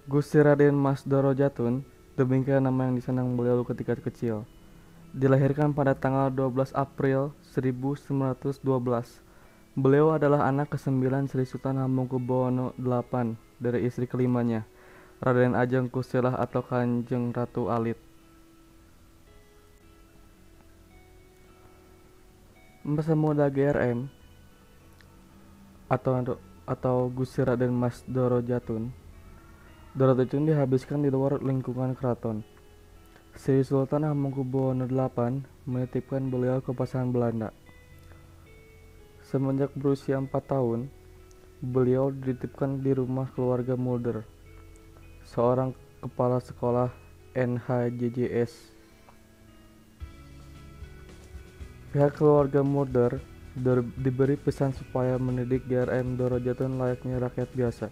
Gusti Raden Mas Doro Jatun, demikian nama yang disenang beliau ketika kecil. Dilahirkan pada tanggal 12 April 1912. Beliau adalah anak kesembilan Sri Sultan Hamengkubuwono VIII dari istri kelimanya, Raden Ajeng Kustilah atau Kanjeng Ratu Alit. Masa muda GRM atau Gusti Raden Mas Doro Jatun. Doro Jatun dihabiskan di luar lingkungan keraton. Sri Sultan Hamengkubuwono VIII menitipkan beliau ke pasangan Belanda. Semenjak berusia 4 tahun, beliau dititipkan di rumah keluarga Mulder, seorang kepala sekolah NHJJS. Pihak keluarga Mulder diberi pesan supaya mendidik GRM Doro Jatun layaknya rakyat biasa.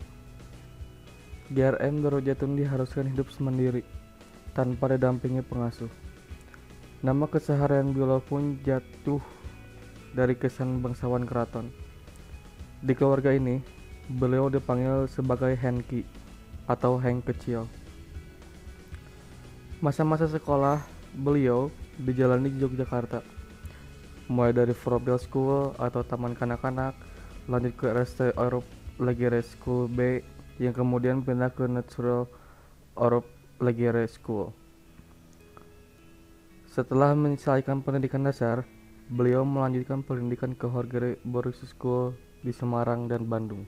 GRM Doro Jatun diharuskan hidup semandiri, tanpa didampingi pengasuh. Nama keseharian beliau pun jatuh dari kesan bangsawan keraton. Di keluarga ini, beliau dipanggil sebagai Henki atau Heng Kecil. Masa-masa sekolah beliau dijalani di Yogyakarta, mulai dari Frobel School atau Taman Kanak-kanak, lanjut ke RST Europe Legere School B, yang kemudian pindah ke Natural Europe Legere School. Setelah menyelesaikan pendidikan dasar, beliau melanjutkan pendidikan ke Horgere Boarding School di Semarang dan Bandung.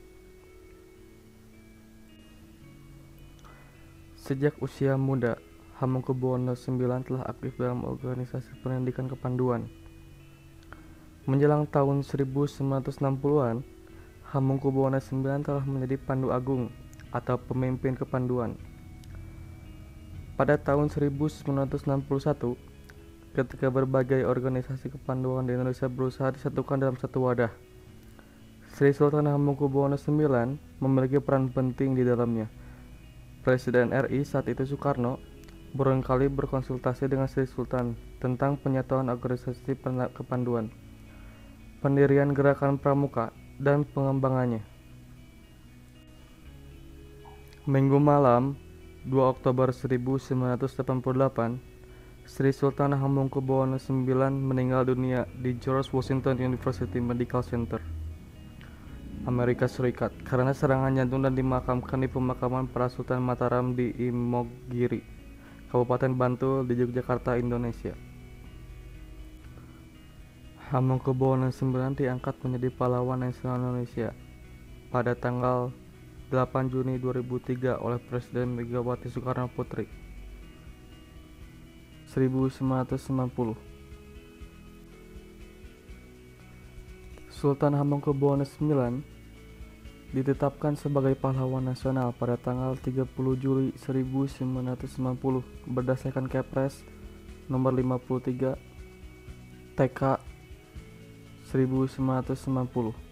Sejak usia muda, Hamengkubuwono IX telah aktif dalam organisasi pendidikan kepanduan. Menjelang tahun 1960-an, Hamengkubuwono IX telah menjadi Pandu Agung atau pemimpin kepanduan. Pada tahun 1961, ketika berbagai organisasi kepanduan di Indonesia berusaha disatukan dalam satu wadah, Sri Sultan Hamengkubuwono IX memiliki peran penting di dalamnya. Presiden RI saat itu Soekarno berulang kali berkonsultasi dengan Sri Sultan tentang penyatuan organisasi kepanduan, pendirian gerakan pramuka, dan pengembangannya. Minggu malam, 2 Oktober 1988, Sri Sultan Hamengkubuwono IX meninggal dunia di George Washington University Medical Center, Amerika Serikat, karena serangan jantung dan dimakamkan di pemakaman para Sultan Mataram di Imogiri, Kabupaten Bantul di Yogyakarta, Indonesia. Hamengkubuwono IX diangkat menjadi pahlawan nasional Indonesia pada tanggal 8 Juni 2003 oleh Presiden Megawati Soekarno Putri. 1990. Sultan Hamengkubuwono IX ditetapkan sebagai pahlawan nasional pada tanggal 30 Juli 1990 berdasarkan Kepres nomor 53 TK 1990.